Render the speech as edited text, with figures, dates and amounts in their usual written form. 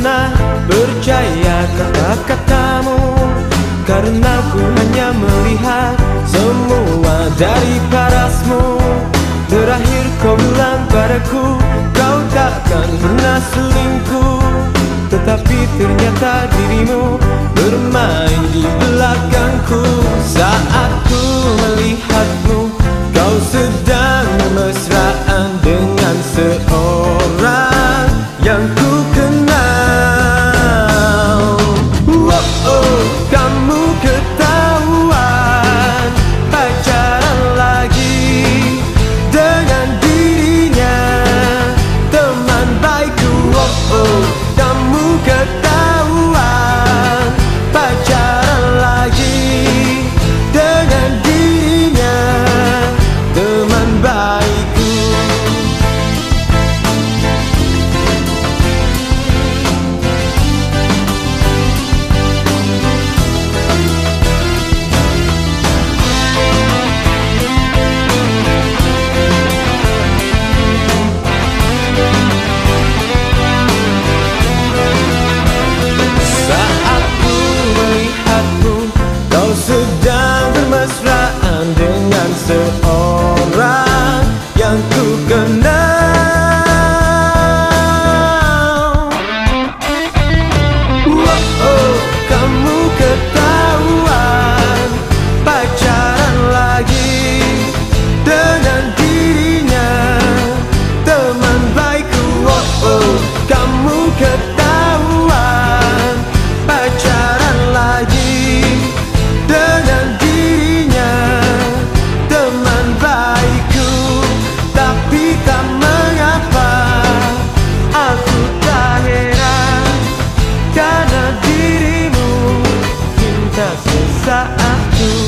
pernah percaya kata-katamu, karena ku hanya melihat semua dari parasmu. Terakhir kau bilang padaku, kau takkan pernah selingkuh, tetapi ternyata dirimu bermain di belakangku. Saat ku melihatmu, kau sedang mesraan dengan seorang yang ku kenal. Oh, kamu ketahuan pacaran lagi dengan dirinya, teman baikku. Oh, kamu ketahuan pacaran lagi dengan dirinya, teman baikku. Sedang bermesraan dengan seorang yang ku kenal. Oh, kamu ketahuan pacaran lagi dengan dirinya, teman baikku. Oh, kamu ketahuan pacaran lagi dengan dirinya, teman baikku. Tapi tak mengapa, aku tak heran, karena dirimu cinta sesaatku.